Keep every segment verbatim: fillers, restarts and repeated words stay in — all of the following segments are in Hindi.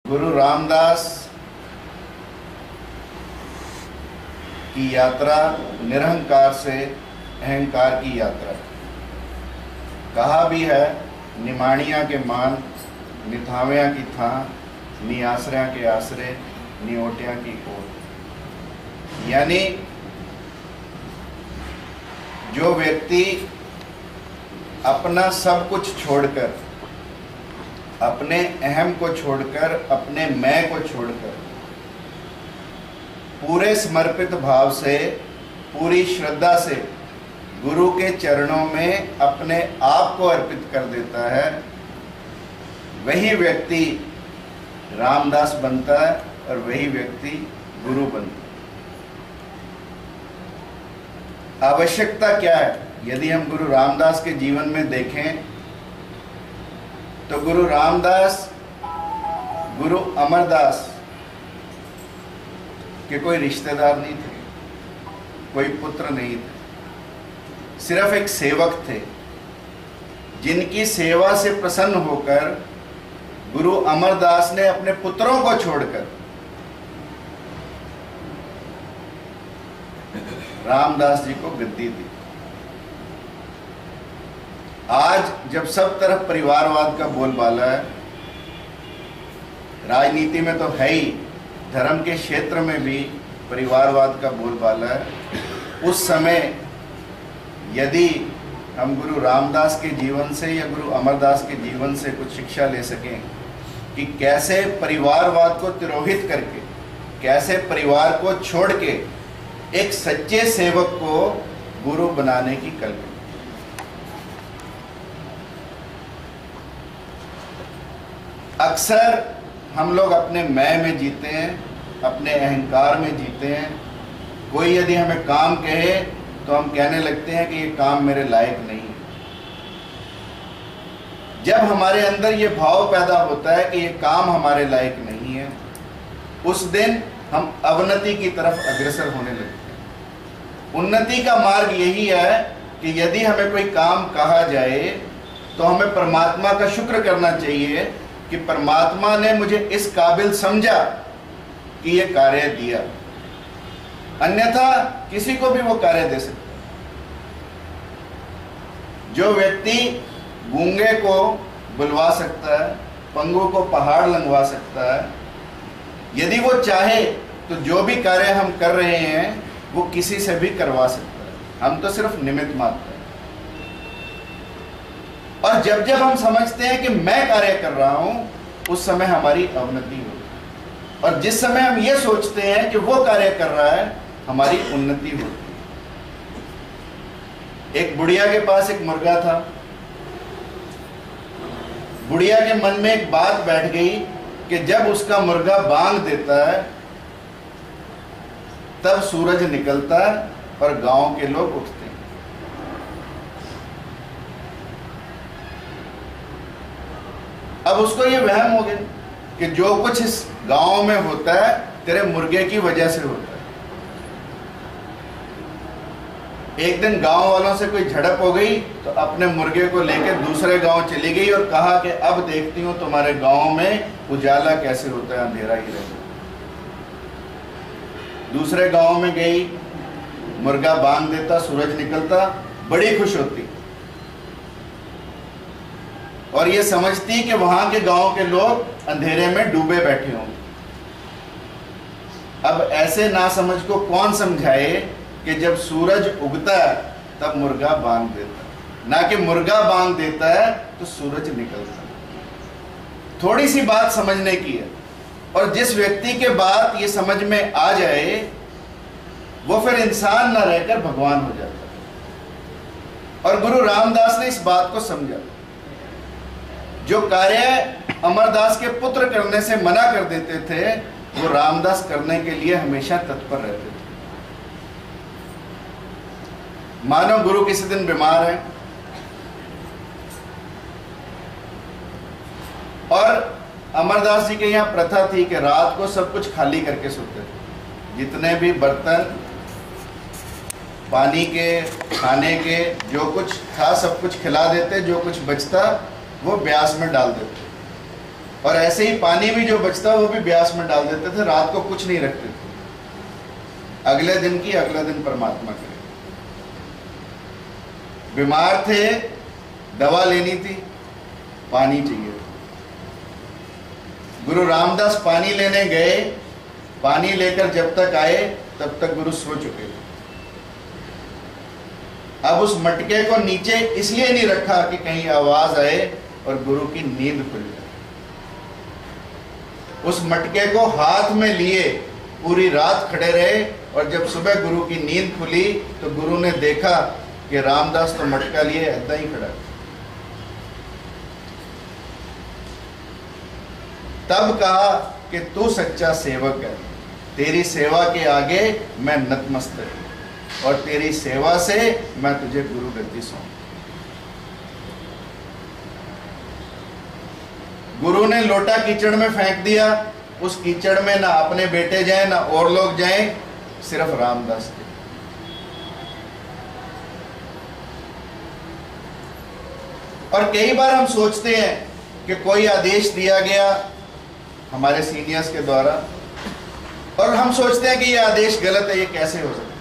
गुरु रामदास की यात्रा निरहंकार से अहंकार की यात्रा। कहा भी है, निमाणिया के मान, निथाव्या की था, नी आश्रया के आश्रय, नी ओटिया की ओट। यानी जो व्यक्ति अपना सब कुछ छोड़कर, अपने अहम को छोड़कर, अपने मैं को छोड़कर, पूरे समर्पित भाव से, पूरी श्रद्धा से गुरु के चरणों में अपने आप को अर्पित कर देता है, वही व्यक्ति रामदास बनता है और वही व्यक्ति गुरु बनता है। आवश्यकता क्या है? यदि हम गुरु रामदास के जीवन में देखें तो गुरु रामदास गुरु अमरदास के कोई रिश्तेदार नहीं थे, कोई पुत्र नहीं थे, सिर्फ एक सेवक थे जिनकी सेवा से प्रसन्न होकर गुरु अमरदास ने अपने पुत्रों को छोड़कर रामदास जी को गद्दी दी। आज जब सब तरफ परिवारवाद का बोलबाला है, राजनीति में तो है ही, धर्म के क्षेत्र में भी परिवारवाद का बोलबाला है, उस समय यदि हम गुरु रामदास के जीवन से या गुरु अमरदास के जीवन से कुछ शिक्षा ले सकें कि कैसे परिवारवाद को तिरोहित करके, कैसे परिवार को छोड़ के एक सच्चे सेवक को गुरु बनाने की कल्पना। अक्सर हम लोग अपने मैं में जीते हैं, अपने अहंकार में जीते हैं। कोई यदि हमें काम कहे तो हम कहने लगते हैं कि ये काम मेरे लायक नहीं है। जब हमारे अंदर ये भाव पैदा होता है कि ये काम हमारे लायक नहीं है, उस दिन हम अवनति की तरफ अग्रसर होने लगते हैं। उन्नति का मार्ग यही है कि यदि हमें कोई काम कहा जाए तो हमें परमात्मा का शुक्र करना चाहिए कि परमात्मा ने मुझे इस काबिल समझा कि ये कार्य दिया, अन्यथा किसी को भी वो कार्य दे सकता। जो व्यक्ति गूंगे को बुलवा सकता है, पंगु को पहाड़ लंघवा सकता है, यदि वो चाहे तो जो भी कार्य हम कर रहे हैं वो किसी से भी करवा सकता है। हम तो सिर्फ निमित्त मात्र हैं। और जब जब हम समझते हैं कि मैं कार्य कर रहा हूं, उस समय हमारी अवनति होती है, और जिस समय हम ये सोचते हैं कि वो कार्य कर रहा है, हमारी उन्नति होती है। एक बुढ़िया के पास एक मुर्गा था। बुढ़िया के मन में एक बात बैठ गई कि जब उसका मुर्गा बांग देता है तब सूरज निकलता है और गांव के लोग उठते हैं। अब उसको ये वहम हो गया कि जो कुछ इस गांव में होता है तेरे मुर्गे की वजह से होता है। एक दिन गांव वालों से कोई झड़प हो गई तो अपने मुर्गे को लेकर दूसरे गांव चली गई और कहा कि अब देखती हूं तुम्हारे गांव में उजाला कैसे होता है, अंधेरा ही रहता। दूसरे गांव में गई, मुर्गा बांध देता, सूरज निकलता, बड़ी खुश होती और ये समझती कि वहां के गांव के लोग अंधेरे में डूबे बैठे होंगे। अब ऐसे नासमझ को कौन समझाए कि जब सूरज उगता है तब मुर्गा बांध देता है, ना कि मुर्गा बांध देता है तो सूरज निकलता है। थोड़ी सी बात समझने की है, और जिस व्यक्ति के बात ये समझ में आ जाए वो फिर इंसान ना रहकर भगवान हो जाता है। और गुरु रामदास ने इस बात को समझा। जो कार्य अमरदास के पुत्र करने से मना कर देते थे, वो रामदास करने के लिए हमेशा तत्पर रहते थे। मानो गुरु किसी दिन बीमार है और अमरदास जी के यहाँ प्रथा थी कि रात को सब कुछ खाली करके सोते थे। जितने भी बर्तन, पानी के, खाने के, जो कुछ था सब कुछ खिला देते, जो कुछ बचता वो ब्यास में डाल देते। और ऐसे ही पानी भी जो बचता वो भी ब्यास में डाल देते थे, रात को कुछ नहीं रखते थे, अगले दिन की अगले दिन परमात्मा करे। बीमार थे, दवा लेनी थी, पानी चाहिए। गुरु रामदास पानी लेने गए, पानी लेकर जब तक आए तब तक गुरु सो चुके थे। अब उस मटके को नीचे इसलिए नहीं रखा कि कहीं आवाज आए और गुरु की नींद खुल जाए। उस मटके को हाथ में लिए पूरी रात खड़े रहे, और जब सुबह गुरु की नींद खुली तो गुरु ने देखा कि रामदास तो मटका लिए ऐसा ही खड़ा। तब कहा कि तू सच्चा सेवक है, तेरी सेवा के आगे मैं नतमस्तक हूं, और तेरी सेवा से मैं तुझे गुरु गद्दी सौंप। गुरु ने लोटा कीचड़ में फेंक दिया, उस कीचड़ में ना अपने बेटे जाए ना और लोग जाए, सिर्फ रामदास थे। और कई बार हम सोचते हैं कि कोई आदेश दिया गया हमारे सीनियर्स के द्वारा, और हम सोचते हैं कि यह आदेश गलत है, ये कैसे हो सकता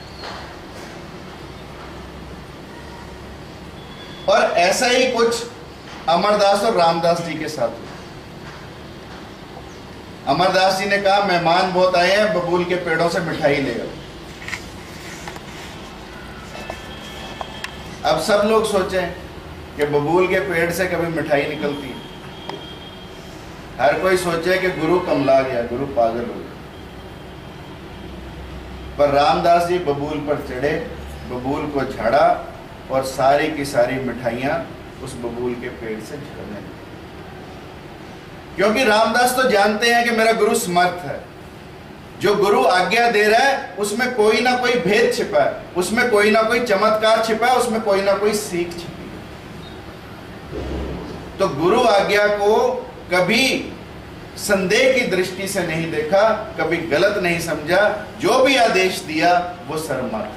है। और ऐसा ही कुछ अमरदास और रामदास जी के साथ हुआ। अमरदास जी ने कहा मेहमान बहुत आए हैं, बबूल के पेड़ों से मिठाई ले आओ। अब सब लोग सोचें कि बबूल के पेड़ से कभी मिठाई निकलती है। हर कोई सोचे कि गुरु कमला गया, गुरु पागल हो गया। पर रामदास जी बबूल पर चढ़े, बबूल को झाड़ा, और सारी की सारी मिठाइयां उस बबूल के पेड़ से झड़ने लगी। क्योंकि रामदास तो जानते हैं कि मेरा गुरु समर्थ है, जो गुरु आज्ञा दे रहा है उसमें कोई ना कोई भेद छिपा है, उसमें कोई ना कोई चमत्कार छिपा है, उसमें कोई ना कोई सीख छिपी है। तो गुरु आज्ञा को कभी संदेह की दृष्टि से नहीं देखा, कभी गलत नहीं समझा, जो भी आदेश दिया वो सर्वमान्य।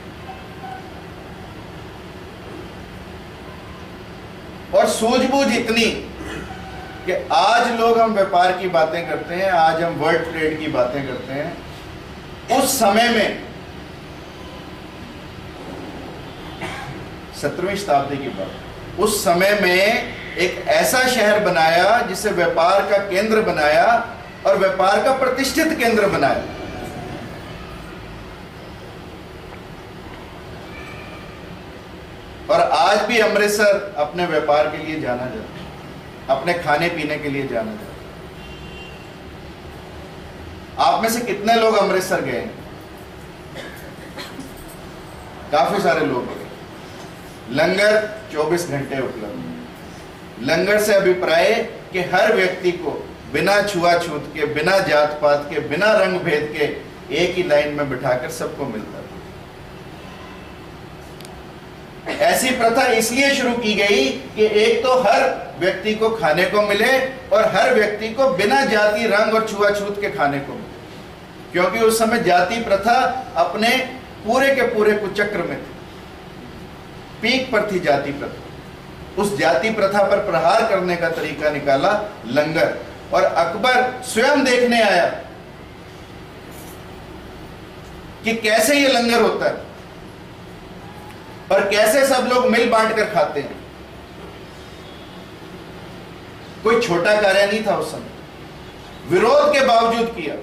और सूझबूझ इतनी कि आज लोग हम व्यापार की बातें करते हैं, आज हम वर्ल्ड ट्रेड की बातें करते हैं। उस समय में सत्रहवीं शताब्दी की बात, उस समय में एक ऐसा शहर बनाया जिसे व्यापार का केंद्र बनाया और व्यापार का प्रतिष्ठित केंद्र बनाया। और आज भी अमृतसर अपने व्यापार के लिए जाना जाता है, अपने खाने पीने के लिए जाना जाता है। आप में से कितने लोग अमृतसर गए? काफी सारे लोग गए। लंगर चौबीस घंटे उपलब्ध। लंगर से अभिप्राय कि हर व्यक्ति को बिना छुआछूत के, बिना जात पात के, बिना रंग भेद के एक ही लाइन में बिठाकर सबको मिलता है। ऐसी प्रथा इसलिए शुरू की गई कि एक तो हर व्यक्ति को खाने को मिले और हर व्यक्ति को बिना जाति, रंग और छुआछूत के खाने को मिले। क्योंकि उस समय जाति प्रथा अपने पूरे के पूरे कुचक्र में थी, पीक पर थी जाति प्रथा। उस जाति प्रथा पर प्रहार करने का तरीका निकाला लंगर, और अकबर स्वयं देखने आया कि कैसे ये लंगर होता है और कैसे सब लोग मिल बांट कर खाते हैं। कोई छोटा कार्य नहीं था उस समय, विरोध के बावजूद किया।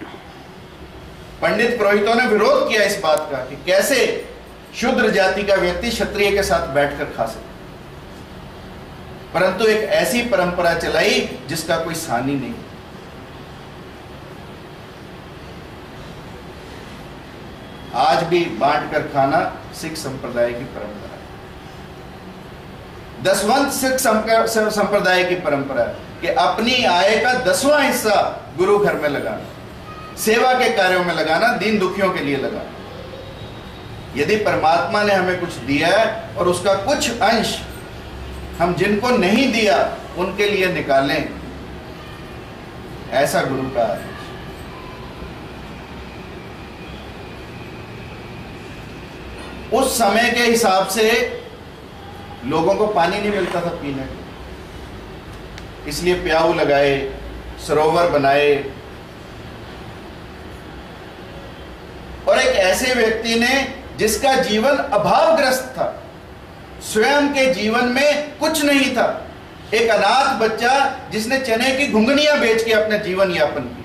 पंडित पुरोहितों ने विरोध किया इस बात का कि कैसे शूद्र जाति का व्यक्ति क्षत्रिय के साथ बैठकर खा सकता, परंतु एक ऐसी परंपरा चलाई जिसका कोई सानी नहीं। आज भी बांट कर खाना सिख संप्रदाय की परंपरा है। दसवंत सिख संप्रदाय की परंपरा है कि अपनी आय का दसवां हिस्सा गुरु घर में लगाना, सेवा के कार्यों में लगाना, दीन दुखियों के लिए लगाना। यदि परमात्मा ने हमें कुछ दिया है और उसका कुछ अंश हम जिनको नहीं दिया उनके लिए निकालें, ऐसा गुरु का आदेश। उस समय के हिसाब से लोगों को पानी नहीं मिलता था पीने को। इसलिए प्याऊ लगाए, सरोवर बनाए। और एक ऐसे व्यक्ति ने जिसका जीवन अभावग्रस्त था, स्वयं के जीवन में कुछ नहीं था, एक अनाथ बच्चा जिसने चने की घुंघनियां बेच के अपना जीवन यापन किया,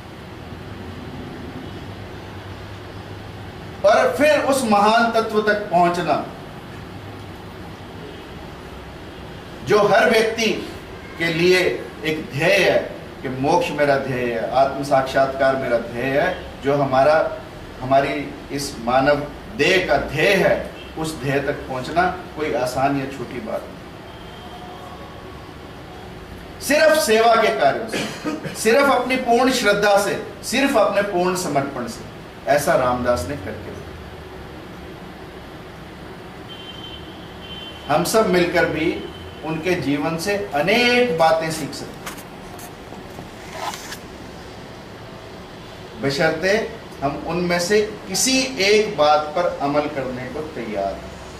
और फिर उस महान तत्व तक पहुंचना जो हर व्यक्ति के लिए एक ध्येय है कि मोक्ष मेरा ध्येय है, आत्म साक्षात्कार मेरा ध्येय है, जो हमारा हमारी इस मानव देह का ध्येय है, उस ध्येय तक पहुंचना कोई आसान या छोटी बात नहीं। सिर्फ सेवा के कार्यों से, सिर्फ अपनी पूर्ण श्रद्धा से, सिर्फ अपने पूर्ण समर्पण से, ऐसा रामदास ने करके दिखाया। हम सब मिलकर भी उनके जीवन से अनेक बातें सीख सकते हैं, बशर्ते हम उनमें से किसी एक बात पर अमल करने को तैयार हैं।